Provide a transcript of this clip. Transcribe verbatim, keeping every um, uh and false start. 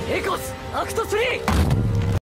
エコスアクトスリー